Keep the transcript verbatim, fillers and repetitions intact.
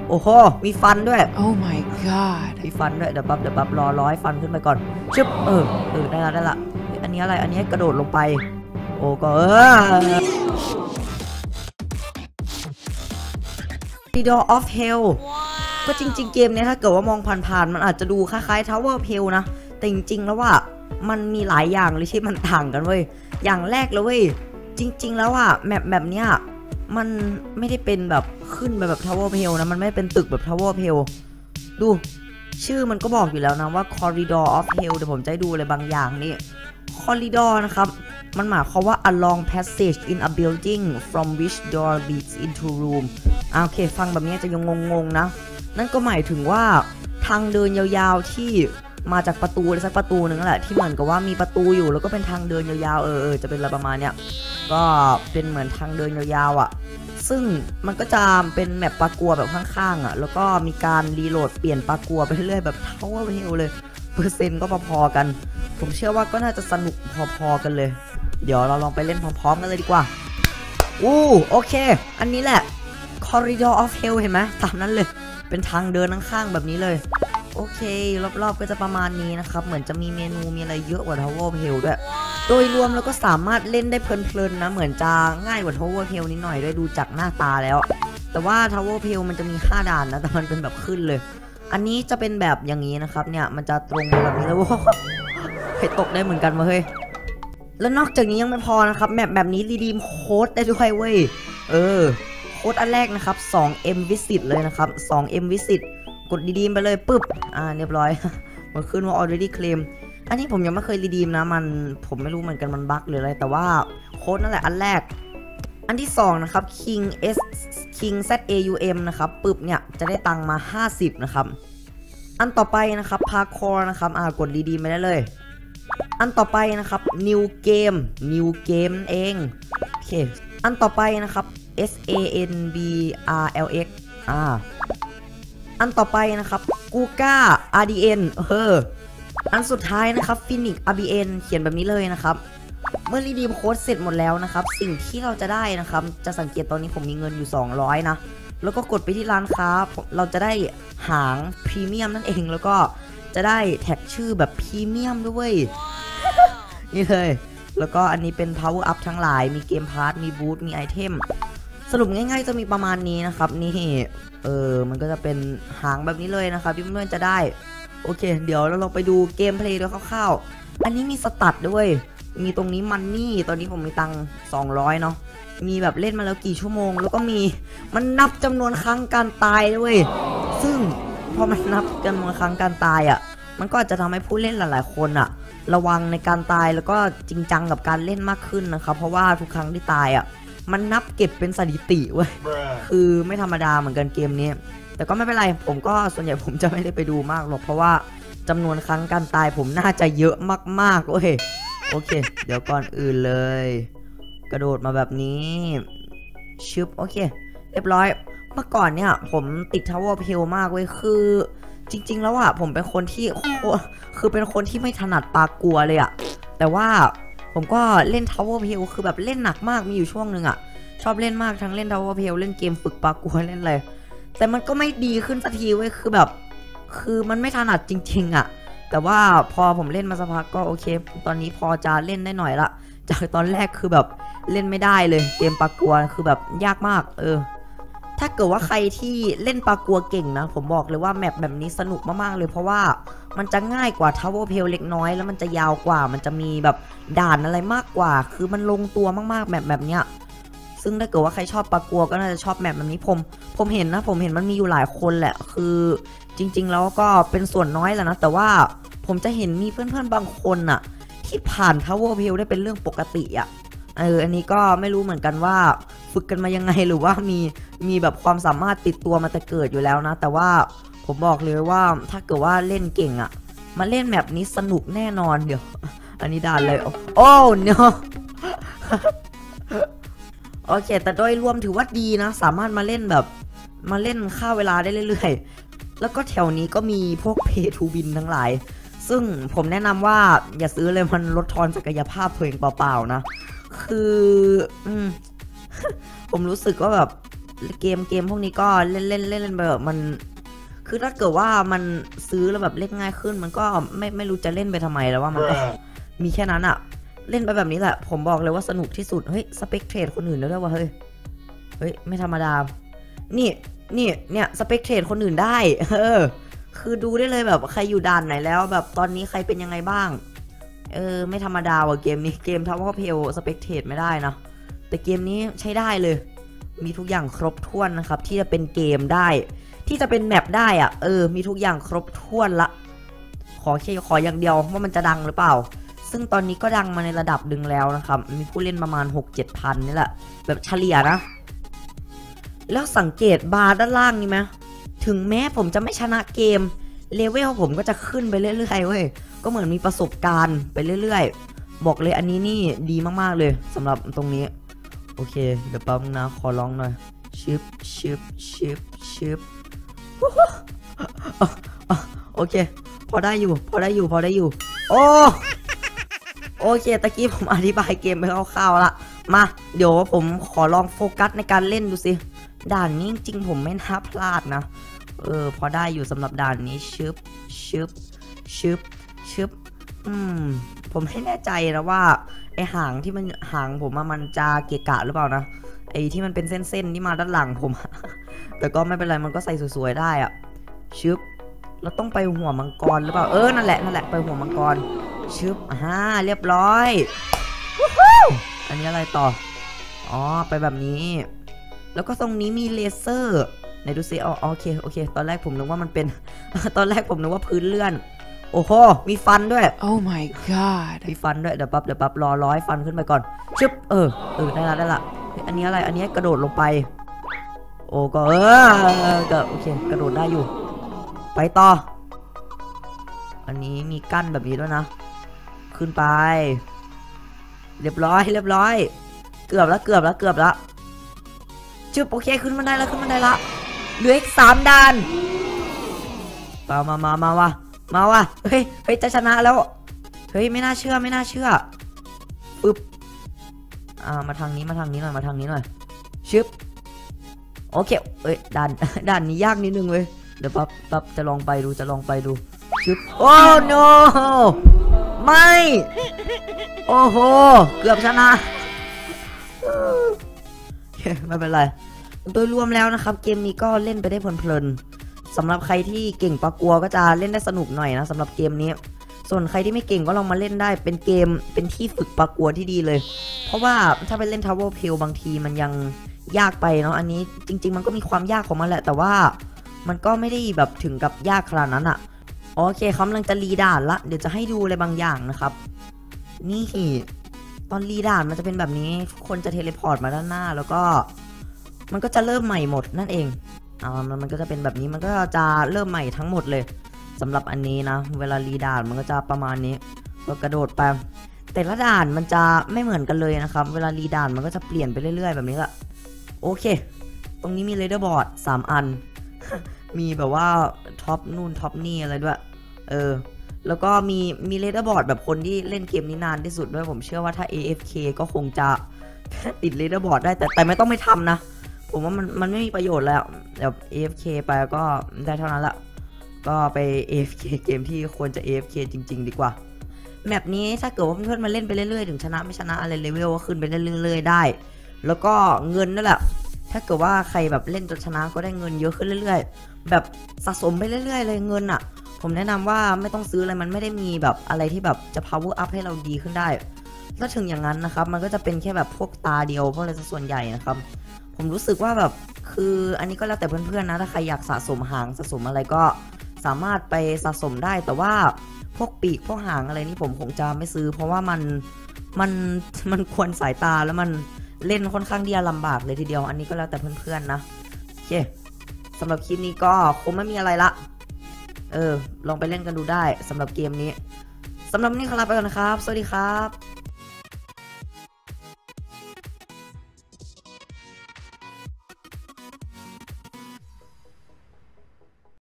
โอ้โหมีฟันด้วย Oh my god มีฟันด้วยเดี๋ยวปั๊บเดี๋ยวปั๊บรอร้อยฟันขึ้นไปก่อนชึบเออเออได้ละได้ละอันนี้อะไรอันนี้กระโดดลงไปโอ้ก็เออ Corridor of Hell ก็จริงๆเกมเนี้ยถ้าเกิดว่ามองผ่านๆมันอาจจะดูคล้ายๆ Tower of Hell นะแต่จริงๆแล้วว่ามันมีหลายอย่างเลยที่มันต่างกันเว้ยอย่างแรกเลยเว้ยจริงๆแล้วอ่ะแมปแบบเนี้ยมันไม่ได้เป็นแบบขึ้นไปแบบ Tower of Hell นะมันไม่เป็นตึกแบบ Tower of Hell ดูชื่อมันก็บอกอยู่แล้วนะว่า Corridor of Hell เดี๋ยวผมจะให้ดูอะไรบางอย่างนี่ Corridor นะครับมันหมายความว่า a long passage in a building from which door leads into room อ่าโอเคฟังแบบนี้จะยังงงๆนะนั่นก็หมายถึงว่าทางเดินยาวๆที่มาจากประตูอะไรสักประตูหนึ่งแหละที่เหมือนกับว่ามีประตูอยู่แล้วก็เป็นทางเดินยาวๆเออเออจะเป็นอะไรประมาณเนี้ยก็เป็นเหมือนทางเดินยาวๆอ่ะซึ่งมันก็จะเป็นแมปปากัวแบบข้างๆอ่ะแล้วก็มีการรีโหลดเปลี่ยนปากัวไปเรื่อยๆแบบเท่าว่าเฮลเลยเปอร์เซ็นต์ก็พอๆกันผมเชื่อว่าก็น่าจะสนุกพอๆกันเลยเดี๋ยวเราลองไปเล่นพร้อมๆกันเลยดีกว่าอู้โอเคอันนี้แหละ Corridor of Hell เห็นไหมตามนั้นเลยเป็นทางเดินข้างๆแบบนี้เลยโอเครอบๆก็จะประมาณนี้นะครับเหมือนจะมีเมนูมีอะไรเยอะกว่า Tower of Hell ด้วยโดยรวมแล้วก็สามารถเล่นได้เพลินๆนะเหมือนจะง่ายกว่า Tower of Hell นิดหน่อยด้วยดูจากหน้าตาแล้วแต่ว่า Tower of Hell มันจะมีห้าด่านนะแต่มันเป็นแบบขึ้นเลยอันนี้จะเป็นแบบอย่างนี้นะครับเนี่ยมันจะตรงแบบนี้แล้วว้าวให้ตกได้เหมือนกันมาเฮ้ยแล้วนอกจากนี้ยังไม่พอนะครับแมปแบบนี้รีดีมโค้ดได้ด้วยเว้ยเออโค้ดอันแรกนะครับ สอง เอ็ม visit เลยนะครับ สอง เอ็ม visit กดรีดีมไปเลยปึ๊บอ่าเรียบร้อยมันขึ้นว่า already claim อันนี้ผมยังไม่เคยรีดีมนะมันผมไม่รู้เหมือนกันมันบั๊กหรืออะไรแต่ว่าโค้ดนั่นแหละอันแรกอันที่สองนะครับ king s king z a u m นะครับปึ๊บเนี่ยจะได้ตังมาห้าสิบนะครับอันต่อไปนะครับ parkour นะครับอ่ากดรีดีมไปได้เลยอันต่อไปนะครับ new game new game เองโอเคอันต่อไปนะครับ s a n b r l x อ่าอันต่อไปนะครับกูก้า อาร์ ดี เอ็น เอออันสุดท้ายนะครับ Phoenix อาร์ บี เอ็น เขียนแบบนี้เลยนะครับเมื่อรีดีมโค้ดเสร็จหมดแล้วนะครับสิ่งที่เราจะได้นะครับจะสังเกตตอนนี้ผมมีเงินอยู่สองร้อยนะแล้วก็กดไปที่ร้านค้าเราจะได้หางพรีเมียมนั่นเองแล้วก็จะได้แท็กชื่อแบบพรีเมียมด้วย นี่เลยแล้วก็อันนี้เป็น power up ทั้งหลายมีเกมพาร์ทมีบูทมีไอเทมสรุปง่ายๆจะมีประมาณนี้นะครับนี่เออมันก็จะเป็นหางแบบนี้เลยนะครับที่เพื่อนๆจะได้โอเคเดี๋ยวเราลองไปดูเกมเพลย์ด้วยคร่าวๆอันนี้มีสตัดด้วยมีตรงนี้มันนี่ตอนนี้ผมมีตังค์สองร้อยเนาะมีแบบเล่นมาแล้วกี่ชั่วโมงแล้วก็มีมันนับจำนวนครั้งการตายด้วยซึ่งพอมันนับจำนวนครั้งการตายอ่ะมันก็อาจจะทำให้ผู้เล่นหลายๆคนอ่ะระวังในการตายแล้วก็จริงจังกับการเล่นมากขึ้นนะครับเพราะว่าทุกครั้งที่ตายอ่ะมันนับเก็บเป็นสถิติเว้ยคือไม่ธรรมดาเหมือนกันเกมนี้แต่ก็ไม่เป็นไรผมก็ส่วนใหญ่ผมจะไม่ได้ไปดูมากหรอกเพราะว่าจำนวนครั้งการตายผมน่าจะเยอะมากๆเว้ยโอเคเดี๋ยวก่อนอื่นเลยกระโดดมาแบบนี้ชึบโอเคเรียบร้อยเมื่อก่อนเนี่ยผมติด Tower of Hell มากเว้ยคือจริงๆแล้วอ่ะผมเป็นคนที่คือเป็นคนที่ไม่ถนัดปากัวเลยอ่ะแต่ว่าผมก็เล่น Tower of Hell คือแบบเล่นหนักมากมีอยู่ช่วงหนึ่งอ่ะชอบเล่นมากทั้งเล่น Tower of Hell เล่นเกมฝึกปากัวเล่นอะไรแต่มันก็ไม่ดีขึ้นสักทีเว้ยคือแบบคือมันไม่ถนัดจริงๆอ่ะแต่ว่าพอผมเล่นมาสักพักก็โอเคตอนนี้พอจะเล่นได้หน่อยละจากตอนแรกคือแบบเล่นไม่ได้เลยเกมปากัวคือแบบยากมากเออถ้าเกิดว่าใครที่เล่นปากัวเก่งนะผมบอกเลยว่าแมปแบบนี้สนุกมากๆเลยเพราะว่ามันจะง่ายกว่า Tower of Hell เล็กน้อยแล้วมันจะยาวกว่ามันจะมีแบบด่านอะไรมากกว่าคือมันลงตัวมากๆแมปแบบเนี้ยซึ่งถ้าเกิดว่าใครชอบปากัวก็น่าจะชอบแมปแบบนี้ผมผมเห็นนะผมเห็นมันมีอยู่หลายคนแหละคือจริงๆแล้วก็เป็นส่วนน้อยแหละนะแต่ว่าผมจะเห็นมีเพื่อนๆบางคนน่ะที่ผ่าน Tower of Hell ได้เป็นเรื่องปกติอ่ะเอออันนี้ก็ไม่รู้เหมือนกันว่าฝึกกันมายังไงหรือว่ามีมีแบบความสามารถติดตัวมาแต่เกิดอยู่แล้วนะแต่ว่าผมบอกเลยว่าถ้าเกิดว่าเล่นเก่งอ่ะมาเล่นแบบนี้สนุกแน่นอนเดี๋ยวอันนี้ด่านเลยโอ้เนาะโอเคแต่โดยรวมถือว่าดีนะสามารถมาเล่นแบบมาเล่นฆ่าเวลาได้เรื่อยๆแล้วก็แถวนี้ก็มีพวกเพย์ทูวินทั้งหลายซึ่งผมแนะนำว่าอย่าซื้อเลยมันลดทอนศักยภาพเพลงเปล่าๆนะคืออืม ผมรู้สึกว่าแบบเกมเกมพวกนี้ก็เล่นเล่นเล่นเล่นแบบมันคือถ้าเกิดว่ามันซื้อแล้วแบบเล่นง่ายขึ้นมันก็ไม่ไม่รู้จะเล่นไปทำไมแล้วว่ามันก็มีแค่นั้นอะเล่นไปแบบนี้แหละผมบอกเลยว่าสนุกที่สุดเฮ้ยสเปกเทรดคนอื่นด้วยว่าเฮ้ยเฮ้ยไม่ธรรมดานี่นี่เนี่ยสเปกเทรดคนอื่นได้เออคือดูได้เลยแบบใครอยู่ด่านไหนแล้วแบบตอนนี้ใครเป็นยังไงบ้างเออไม่ธรรมดาว่ะเกมนี้เกมทาวเวอร์เพลสเปกเทรดไม่ได้นะแต่เกมนี้ใช้ได้เลยมีทุกอย่างครบถ้วนนะครับที่จะเป็นเกมได้ที่จะเป็นแมปได้อะเออมีทุกอย่างครบถ้วนละขอแค่ขออย่างเดียวว่ามันจะดังหรือเปล่าซึ่งตอนนี้ก็ดังมาในระดับดึงแล้วนะครับมีผู้เล่นประมาณ หกเจ็ด พันนี่แหละแบบเฉลี่ยนะแล้วสังเกตบาร์ด้านล่างนี่ไหมถึงแม้ผมจะไม่ชนะเกมเลเวลผมก็จะขึ้นไปเรื่อยๆเว้ยก็เหมือนมีประสบการณ์ไปเรื่อยๆบอกเลยอันนี้นี่ดีมากๆเลยสำหรับตรงนี้โอเคเดี๋ยวแป๊บนึงนะขอลองหน่อยชิปชิปชิปชิปโอเคพอได้อยู่พอได้อยู่พอได้อยู่โอ้โอเคตะกี้ผมอธิบายเกมไปคร่าวๆละมาเดี๋ยวผมขอลองโฟกัสในการเล่นดูสิด่านนี้จริงๆผมไม่น่าพลาดนะเออพอได้อยู่สำหรับด่านนี้ชึบชึบชึบชึบอืมผมไม่แน่ใจนะว่าไอหางที่มันหางผมมันจะเกะกะหรือเปล่านะไอที่มันเป็นเส้นๆที่มาด้านหลังผมแต่ก็ไม่เป็นไรมันก็ใส่สวยๆได้อะชึบเราต้องไปหัวมังกรหรือเปล่าเออนั่นแหละนั่นแหละไปหัวมังกรชึบอ่าเรียบร้อยอันนี้อะไรต่ออ๋อไปแบบนี้แล้วก็ตรงนี้มีเลเซอร์ไหนดูซิอ๋อโอเคโอเคตอนแรกผมนึกว่ามันเป็นตอนแรกผมนึกว่าพื้นเลื่อนโอ้โหมีฟันด้วย Oh my god มีฟันด้วยเดี๋ยวปั๊บเดี๋ยวปั๊บรอร้อยฟันขึ้นไปก่อนชึบเออเออได้ละได้ละอันนี้อะไรอันนี้กระโดดลงไปโอ้ก็เออก็โอเคกระโดดได้อยู่ไปต่ออันนี้มีกั้นแบบนี้ด้วยนะขึ้นไปเรียบร้อยเรียบร้อยเกือบแล้วเกือบแล้วเกือบแล้วชึบโอเคขึ้นมาได้แล้วขึ้นมาได้ละเหลืออีกสามด่านมามามามาว่ะมาวะเฮ้ยเฮ้ยจะชนะแล้วเฮ้ยไม่น่าเชื่อไม่น่าเชื่อปึ๊บอ่ามาทางนี้มาทางนี้หน่อยมาทางนี้หน่อยชึบโอเคเอ้ยด่านด่านนี้ยากนิดนึงเว้ยเดี๋ยวปั๊บปั๊บจะลองไปดูจะลองไปดูชึบโอ้ no ไม่โอ้โหเกือบชนะไม่เป็นไรโดยรวมแล้วนะครับเกมนี้ก็เล่นไปได้เพลินๆสำหรับใครที่เก่งปากัวก็จะเล่นได้สนุกหน่อยนะสำหรับเกมนี้ส่วนใครที่ไม่เก่งก็ลองมาเล่นได้เป็นเกมเป็นที่ฝึกปากัวที่ดีเลยเพราะว่าถ้าไปเล่น Tower Hill บางทีมันยังยากไปเนาะอันนี้จริงๆมันก็มีความยากของมันแหละแต่ว่ามันก็ไม่ได้แบบถึงกับยากขนาดนั้นอะโอเคกำลังจะรีด่านละเดี๋ยวจะให้ดูอะไรบางอย่างนะครับนี่ตอนรีด่านมันจะเป็นแบบนี้ทุกคนจะเทเลพอร์ตมาด้านหน้าแล้วก็มันก็จะเริ่มใหม่หมดนั่นเองอ่ามันก็จะเป็นแบบนี้มันก็จะเริ่มใหม่ทั้งหมดเลยสำหรับอันนี้นะเวลารีด่านมันก็จะประมาณนี้ก็กระโดดไปแต่ละด่านมันจะไม่เหมือนกันเลยนะครับเวลารีด่านมันก็จะเปลี่ยนไปเรื่อยๆแบบนี้แหละโอเคตรงนี้มีเรดาร์บอร์ดสามอัน มีแบบว่าท็อปนู่นท็อปนี่อะไรด้วยเออแล้วก็มีมีเรดาร์บอร์ดแบบคนที่เล่นเกมนี้นานที่สุดด้วยผมเชื่อว่าถ้า เอ เอฟ เค ก็คงจะ ติดเรดาร์บอร์ดได้แต่แต่ไม่ต้องไม่ทำนะผมว่ามันมันไม่มีประโยชน์แล้วเดี๋ยว เอ เอฟ เค ไปก็ได้เท่านั้นละก็ไป เอ เอฟ เค เกมที่ควรจะ เอ เอฟ เค จริงๆดีกว่าแมปนี้ถ้าเกิดว่าเพื่อนๆมาเล่นไปเรื่อยๆถึงชนะไม่ชนะอะไรเลเวลก็ขึ้นไปเรื่อยๆได้แล้วก็เงินนั่นแหละถ้าเกิดว่าใครแบบเล่นจนชนะก็ได้เงินเยอะขึ้นเรื่อยๆแบบสะสมไปเรื่อยๆเลยเงินอ่ะผมแนะนำว่าไม่ต้องซื้ออะไรมันไม่ได้มีแบบอะไรที่แบบจะ power up ให้เราดีขึ้นได้ถ้าถึงอย่างนั้นนะครับมันก็จะเป็นแค่แบบพวกตาเดียวพวกอะไรส่วนใหญ่นะครับผมรู้สึกว่าแบบคืออันนี้ก็แล้วแต่เพื่อนๆนะถ้าใครอยากสะสมหางสะสมอะไรก็สามารถไปสะสมได้แต่ว่าพวกปีกพวกหางอะไรนี่ผมคงจะไม่ซื้อเพราะว่ามันมันมันควรสายตาแล้วมันเล่นค่อนข้างที่จะลำบากเลยทีเดียวอันนี้ก็แล้วแต่เพื่อนๆนะโอเคสำหรับคลิปนี้ก็คงไม่มีอะไรละเออลองไปเล่นกันดูได้สำหรับเกมนี้สำหรับวันนี้ขอลาไปก่อนนะครับสวัสดีครับ